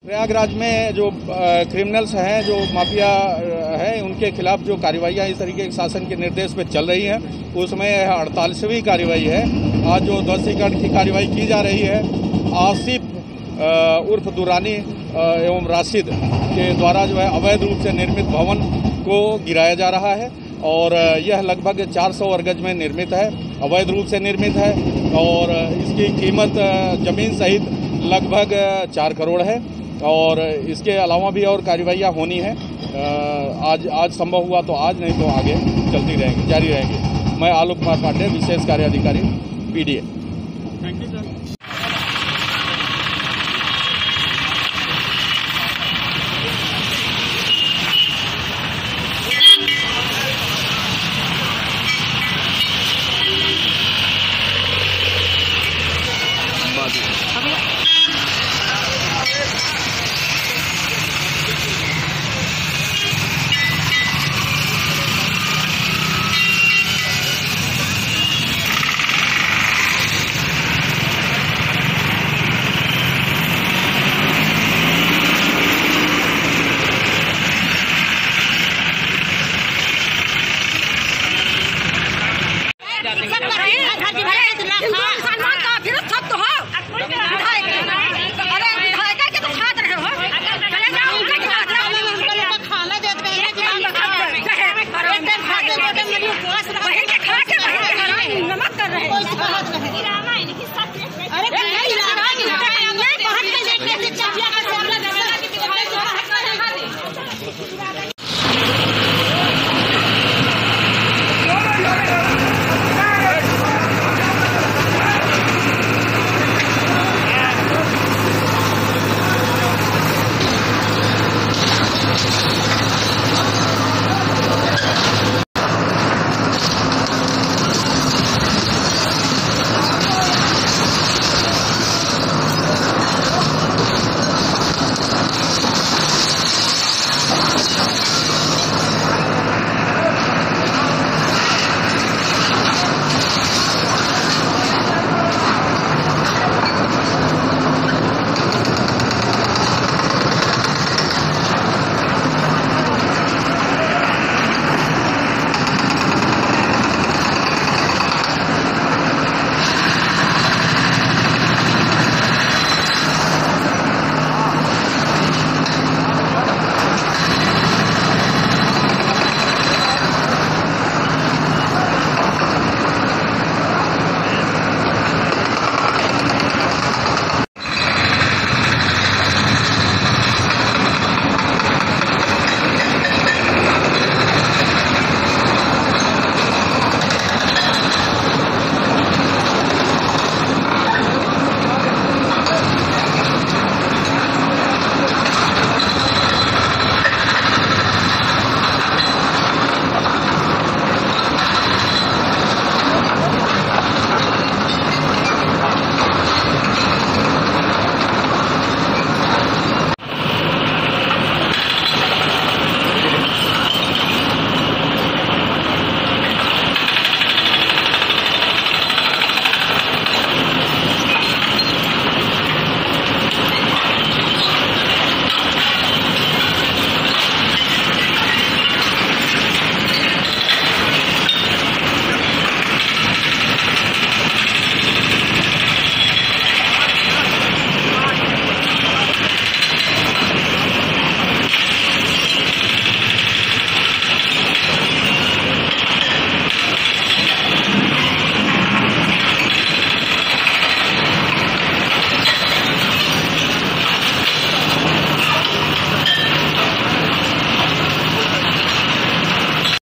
प्रयागराज में जो क्रिमिनल्स हैं, जो माफिया है, उनके खिलाफ जो कार्रवाइयाँ इस तरीके के शासन के निर्देश पे चल रही हैं, उसमें 48वीं कार्रवाई है। आज जो ध्वस्तीकरण की कार्रवाई की जा रही है, आसिफ उर्फ दुरानी एवं राशिद के द्वारा जो है अवैध रूप से निर्मित भवन को गिराया जा रहा है और यह लगभग 400 वर्ग गज में निर्मित है, अवैध रूप से निर्मित है और इसकी कीमत जमीन सहित लगभग 4 करोड़ है और इसके अलावा भी और कार्रवाइयाँ होनी है। आज संभव हुआ तो आज, नहीं तो आगे चलती रहेंगी, जारी रहेंगी। मैं आलोक कुमार पांडे, विशेष कार्य अधिकारी, PDA।